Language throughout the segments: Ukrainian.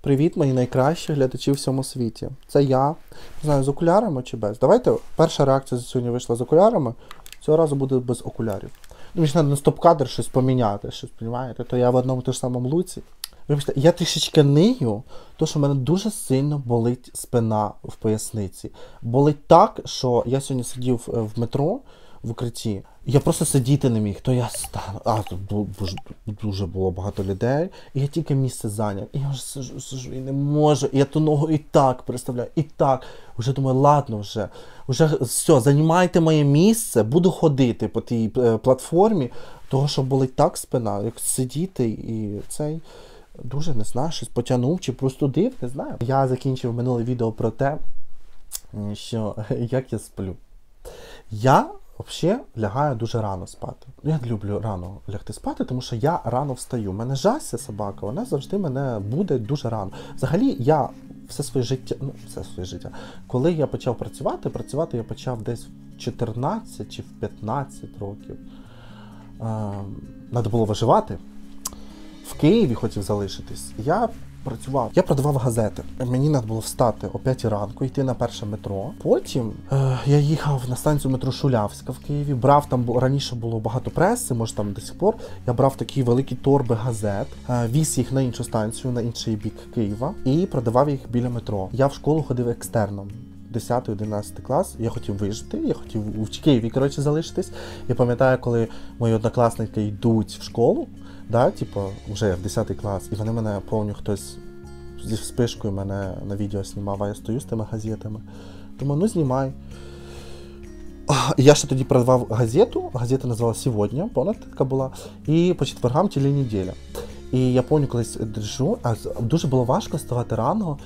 Привіт, мої найкращі глядачі в всьому світі. Це я. Не знаю, з окулярами чи без. Давайте, перша реакція сьогодні вийшла з окулярами. Цього разу буде без окулярів. Мені ж треба на стоп-кадр щось поміняти, щось, розумієте? То я в одному тому ж самому луці. Вибачте, я трішечки нию, тому що в мене дуже сильно болить спина в поясниці. Болить так, що я сьогодні сидів в метро, в укритті. Я просто сидіти не міг, то я стану. Тут дуже було багато людей, і я тільки місце зайняв. І я вже сижу і не можу. І я ту ногу і так переставляю, і так. Вже думаю, ладно вже все, займайте моє місце, буду ходити по тій платформі, того, що болить так спина, як сидіти і цей... Дуже, не знаю, щось потягнув, чи просто див, не знаю. Я закінчив минуле відео про те, що як я сплю. Я взагалі лягаю дуже рано спати. Я люблю рано лягти спати, тому що я рано встаю. У мене Жася, собака, вона завжди мене буде дуже рано. Взагалі, я все своє життя, коли я почав працювати я почав десь в 14 чи в 15 років. Треба було виживати. В Києві хотів залишитись. Я працював. Я продавав газети. Мені треба було встати о 5 ранку, йти на перше метро. Потім я їхав на станцію метро Шулявська в Києві. Брав там, раніше було багато преси, може там до сих пор. Я брав такі великі торби газет, віз їх на іншу станцію, на інший бік Києва і продавав їх біля метро. Я в школу ходив екстерном. 10-11 клас, я хотів вижити, я хотів в Києві, залишитись. Я пам'ятаю, коли мої однокласники йдуть в школу, да, типу, вже в 10 клас, і вони мене, пам'ятаю, хтось зі спишкою мене на відео знімав, а я стою з тими газетами. Тому, ну, знімай. Я ще тоді продавав газету, газета називалася «Сьогодні», пам'ятаєте, така була, і по четвергам «Теленеділя». І я пам'ятаю, колись держу, дуже було важко вставати рано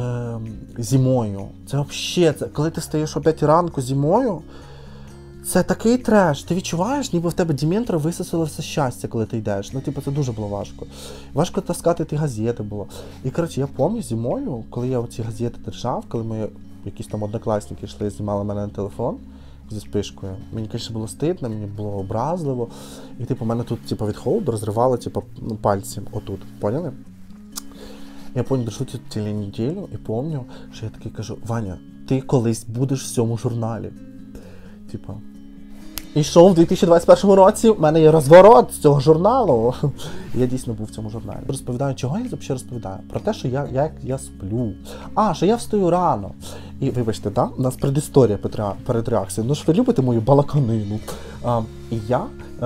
зимою. Це взагалі, коли ти встаєш о 5 ранку зимою, це такий треш. Ти відчуваєш, ніби в тебе дементори висосали все щастя, коли ти йдеш. Ну, типу, це дуже було важко. Важко таскати ті газети було. І, коротше, я пам'ятаю зимою, коли я ці газети держав, коли мої якісь там однокласники йшли і знімали мене на телефон зі спишкою. Мені, звісно, було стидно, мені було образливо. І, типу, мене тут, типу, від холоду розривало, типу, пальці отут. Поняли? Я пам'ятаю, держу цю теленеділю і пам'ятаю, що я такий кажу: Ваня, ти колись будеш в цьому журналі. Типа. І що в 2021 році в мене є розворот з цього журналу. Я дійсно був в цьому журналі. Розповідаю, чого я взагалі розповідаю? Про те, що я сплю. Що я встаю рано. І, вибачте, да? У нас предісторія перед реакцією. Ну ж ви любите мою балаканину. І я,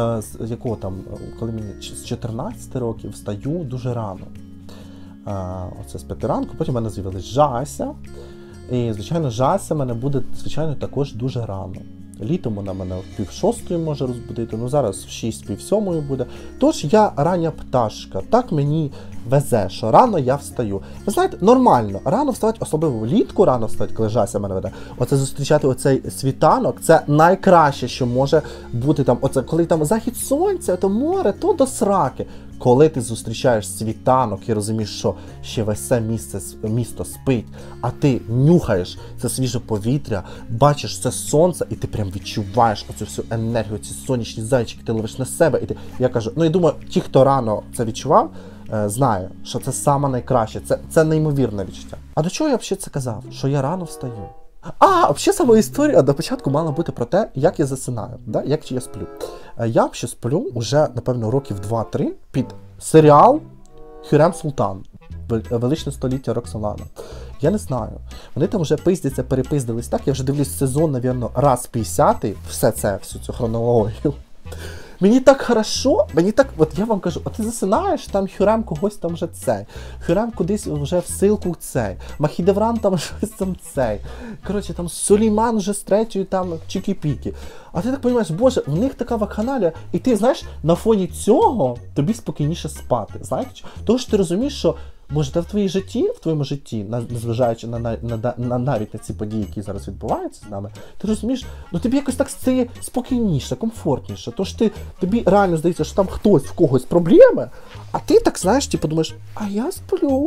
коли мені з 14 років, встаю дуже рано. Оце з 5 ранку, потім в мене з'явилась Жася. І, звичайно, Жася мене буде, звичайно, також дуже рано. Літом вона мене в 5:30 може розбудити, ну зараз в 6:30 буде. Тож я рання пташка, так мені везе, що рано я встаю. Ви знаєте, нормально, рано вставати, особливо влітку рано вставати, коли Жася мене веде. Оце зустрічати оцей світанок, це найкраще, що може бути там. Оце коли там захід сонця, то море, то до сраки. Коли ти зустрічаєш світанок і розумієш, що ще весь це місто спить, а ти нюхаєш це свіже повітря, бачиш це сонце, і ти прям відчуваєш оцю всю енергію, ці сонячні зайчики, ти ловиш на себе. Я кажу, ну і думаю, ті, хто рано це відчував, знає, що це саме найкраще, це неймовірне відчуття. А до чого я взагалі це казав? Що я рано встаю. Взагалі сама історія до початку мала бути про те, як я засинаю, да? Як я сплю. Я взагалі сплю вже, напевно, років 2-3 під серіал «Хюррем Султан. Величне століття Роксолана». Я не знаю. Вони там вже перепиздились так, я вже дивлюсь сезон, напевно, раз 50-й, всю цю хронологію. Мені так хорошо, от я вам кажу, ти засинаєш, там Хюррем когось там вже цей, Хюррем кудись вже в силку цей, Махідевран там щось там цей, коротше, там Сулейман вже з 3-ї там чікі-пікі. А ти так розумієш, боже, в них така вакханалія, і ти, знаєш, на фоні цього тобі спокійніше спати, знаєш? Тому що ти розумієш, що може, в твоєму житті, незважаючи навіть на ці події, які зараз відбуваються з нами, ти розумієш, ну тобі якось так стає спокійніше, комфортніше. Тож тобі реально здається, що там хтось, в когось проблеми, а ти так, знаєш, типу думаєш, а я сплю.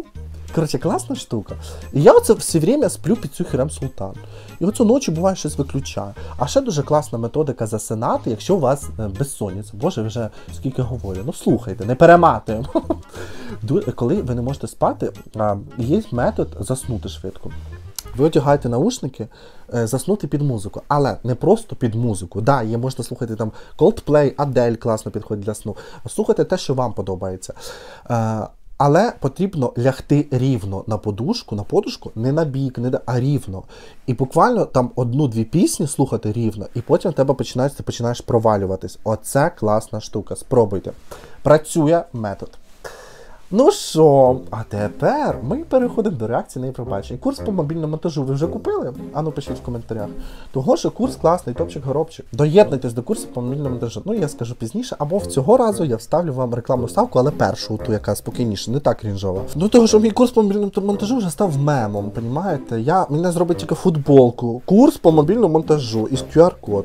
Коротше, класна штука. І я оце все время сплю під цю Хюррем Султан. І оцю ночі буває щось виключаю. А ще дуже класна методика засинати, якщо у вас безсонниця. Боже, вже скільки говорю. Ну слухайте, не перематуємо. Коли ви не можете спати, є метод заснути швидко. Ви одягаєте наушники, заснути під музику, але не просто під музику. Да, є, можна слухати там Coldplay, Adele класно підходить для сну. Слухайте те, що вам подобається. Але потрібно лягти рівно на подушку, не на бік, а рівно. І буквально там 1-2 пісні слухати рівно, і потім в тебе ти починаєш провалюватись. Оце класна штука. Спробуйте. Працює метод. Ну що, а тепер ми переходимо до реакції на Євробачення. Курс по мобільному монтажу ви вже купили? Ану, пишіть в коментарях. Того, що курс класний, топчик-горобчик. Доєднуйтесь до курсу по мобільному монтажу. Ну, я скажу пізніше, або в цього разу я вставлю вам рекламну ставку, але першу, ту, яка спокійніша, не так крінжова. Ну, того, що мій курс по мобільному монтажу вже став мемом, понімаєте? Мене зробить тільки футболку. Курс по мобільному монтажу із QR-код.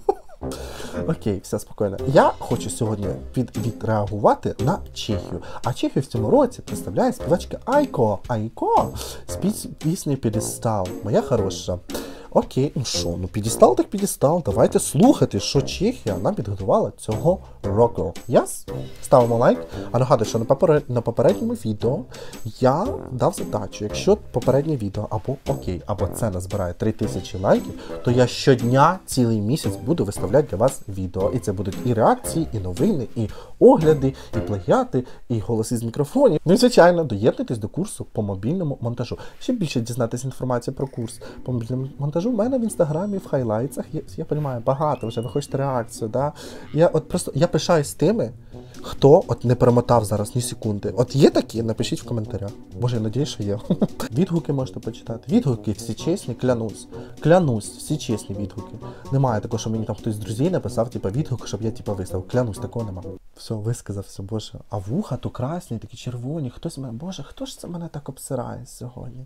Окей, все спокійно. Я хочу сьогодні відреагувати на Чехію. А Чехію в цьому році представляє співачка Айко. Айко з піснею «П'єдестал». Моя хороша. Окей, ну що, ну «П'єдестал» так «П'єдестал». Давайте слухати, що Чехія нам підготувала цього року. Yes? Ставимо лайк. А нагадую, що на попередньому відео я дав задачу, якщо попереднє відео або це назбирає 3000 лайків, то я щодня цілий місяць буду виставляти для вас відео. І це будуть і реакції, і новини, і огляди, і плагіати, і голоси з мікрофонів. Ну і, звичайно, доєднуйтесь до курсу по мобільному монтажу. Ще більше дізнатися інформацію про курс по мобільному монтажу в мене в інстаграмі, в хайлайтсах. Я розумію, багато вже, ви хочете реакцію, да? Я пишаюсь тими, хто не перемотав зараз ні секунди. От є такі? Напишіть в коментарях. Боже, я надіюсь, що є. Відгуки можете почитати. Відгуки всі чесні, клянусь. Клянусь, всі чесні відгуки. Немає такого, що мені там хтось з друзів написав, відгук, щоб я виставив. Клянусь, такого немає. Все, висказався, боже. А вуха то красні, такі червоні. Боже, хто ж це мене так обсирає сьогодні?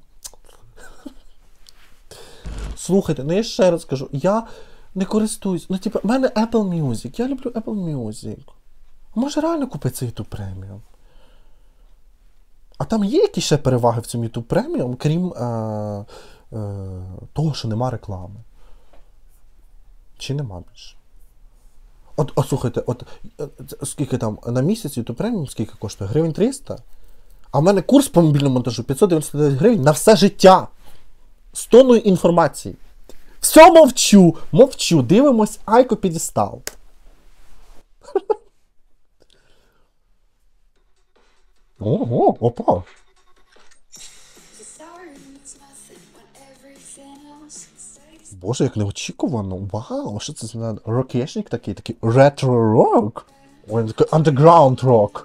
Слухайте, я ще раз кажу, я не користуюсь. В мене Apple Music, я люблю Apple Music. Може реально купити цей YouTube Premium? А там є якісь ще переваги в цьому YouTube Premium, крім того, що нема реклами? Чи нема більше? Слухайте, скільки там на місяць YouTube Premium, скільки коштує? Гривень 300? А в мене курс по мобільному монтажу 599 гривень на все життя. З тонною інформації. Все мовчу, дивимось Айко «П'єдестал». Ого, опа. Боже, як неочікувано. Вау, що це за рокешник такий ретро-рок? Underground рок.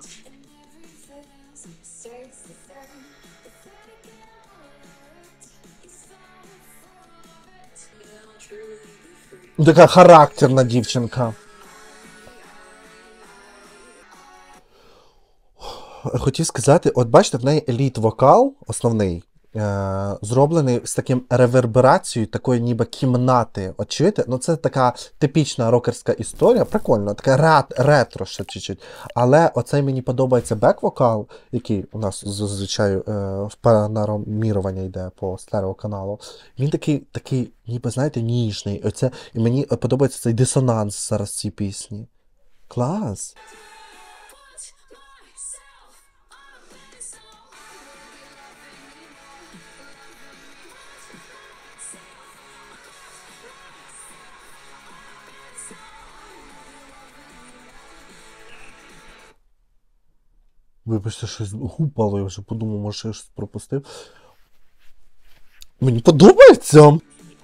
Така характерна дівчинка. Хотів сказати, от бачите, в неї еліт-вокал основний, зроблений з таким реверберацією такої ніби кімнати. От чуєте? Ну це така типічна рокерська історія, прикольно, така ретро ще чуть-чуть. Але оцей мені подобається бек-вокал, який у нас зазвичай в панорамірування йде по стереоканалу. Він такий, ніби, знаєте, ніжний. І мені подобається цей дисонанс зараз в цій пісні. Клас! Вибачте, щось гупало, я вже подумав, може я щось пропустив. Мені подобається!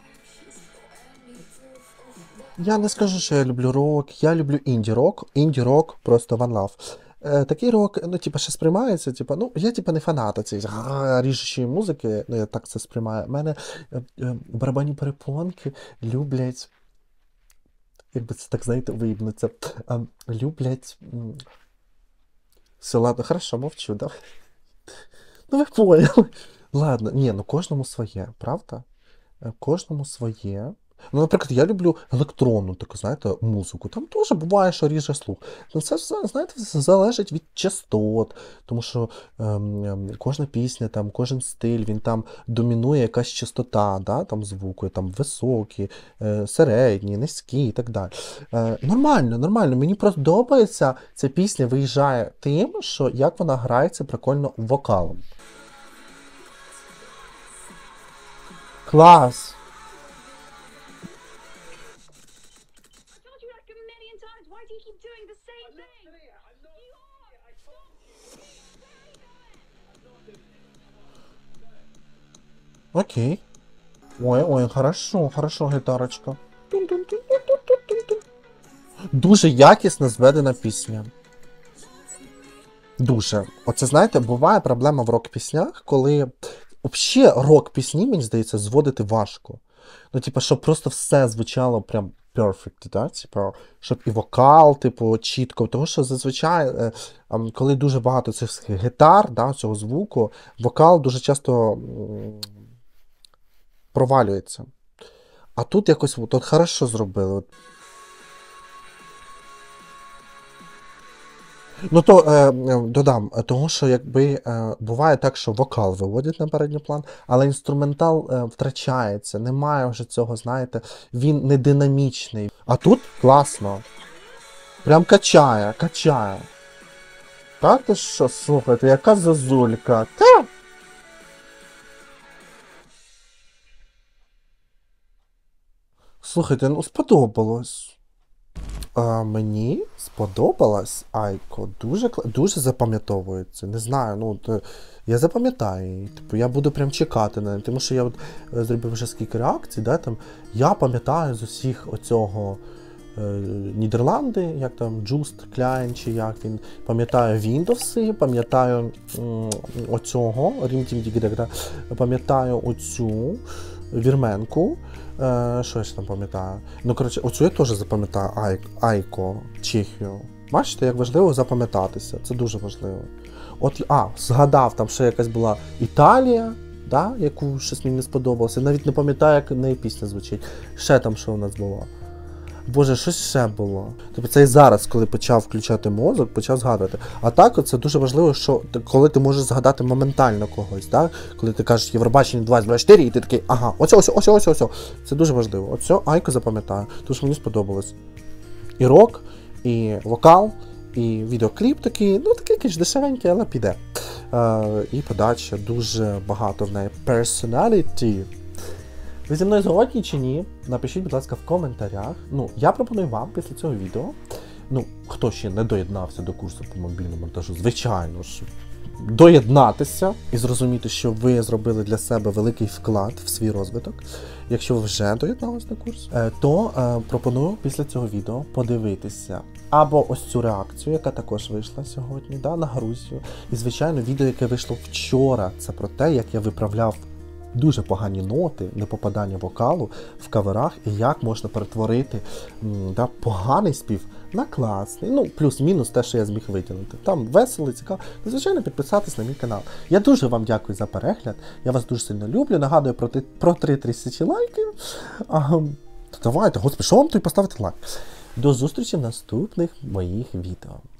Я не скажу, що я люблю рок, я люблю інді-рок. Інді-рок просто one love. Такий рок, ще сприймається, я не фанат цієї ріжучої музики, я так це сприймаю. Мене барабанні перепонки люблять, якби це так, знаєте, виїбнеться, люблять... Все, ладно, хорошо, мовчу, да? Ви поняли. Ладно, кожному своє, правда? Кожному своє. Ну, наприклад, я люблю електронну таку, знаєте, музику. Там теж буває, що ріже слух. Ну, це ж, знаєте, все залежить від частот, тому що кожна пісня, там, кожен стиль, він там домінує якась частота, да, там звуку, там високі, середні, низькі і так далі. Нормально, нормально. Мені подобається, ця пісня виїжджає тим, що як вона грається прикольно вокалом. Клас! Окей. Ой, ой, хорошо, хорошо, гітарочка. Тун-тун-тун-тун-тун-тун-тун. Дуже якісно зведена пісня. Дуже. Оце, знаєте, буває проблема в рок-піснях, коли взагалі рок-пісні, мені здається, зводити важко. Ну, типу, щоб просто все звучало прям perfect, да? Типу, щоб і вокал, типу, чітко. Тому що зазвичай, коли дуже багато цих гітар, да, цього звуку, вокал дуже часто провалюється. А тут якось от хорошо зробили. Ну то додам, тому що якби буває так, що вокал виводять на передній план, але інструментал втрачається. Немає вже цього, знаєте, він не динамічний. А тут класно. Прям качає, качає. Так ти що, слухайте, яка зазулька. Та! Слухайте, ну сподобалось. Мені сподобалась Айко. Дуже запам'ятовується. Не знаю, ну я запам'ятаю її. Типу, я буду прям чекати на неї. Тому що я от зробив вже скільки реакцій, да, там, я пам'ятаю з усіх оцього Нідерланди, як там Just Klein, чи як він, пам'ятаю Windows, пам'ятаю оцього, Rim, пам'ятаю оцю Вірменку. Що я ще там пам'ятаю? Ну, коротше, оцю я теж запам'ятаю Айко, Чехію. Бачите, як важливо запам'ятатися. Це дуже важливо. От, згадав, там ще якась була Італія, да, яку щось мені не сподобалося. Навіть не пам'ятаю, як в неї пісня звучить. Ще там що у нас було. Боже, щось ще було. Тобто це і зараз, коли почав включати мозок, почав згадувати. А так, це дуже важливо, що коли ти можеш згадати моментально когось, так? Коли ти кажеш Євробачення 2024, і ти такий, ага, ось. Це дуже важливо. Оце Айко запам'ятаю, тому що мені сподобалось. І рок, і вокал, і відеокліп такий, ну такий якийсь дешевенький, але піде. І подача, дуже багато в неї personality. Ви зі мною згодні чи ні? Напишіть, будь ласка, в коментарях. Ну, я пропоную вам після цього відео, ну, хто ще не доєднався до курсу по мобільному монтажу, звичайно ж, доєднатися і зрозуміти, що ви зробили для себе великий вклад в свій розвиток. Якщо ви вже доєдналися на курс, то пропоную після цього відео подивитися або ось цю реакцію, яка також вийшла сьогодні, да, на Грузію. І, звичайно, відео, яке вийшло вчора, це про те, як я виправляв дуже погані ноти, непопадання вокалу в каверах, і як можна перетворити поганий спів на класний. Ну, плюс-мінус те, що я зміг виділити. Там весело, цікаво. Звичайно, підписатись на мій канал. Я дуже вам дякую за перегляд. Я вас дуже сильно люблю. Нагадую про 3000 лайків. Давайте, господи, що вам тут поставити лайк? До зустрічі в наступних моїх відео.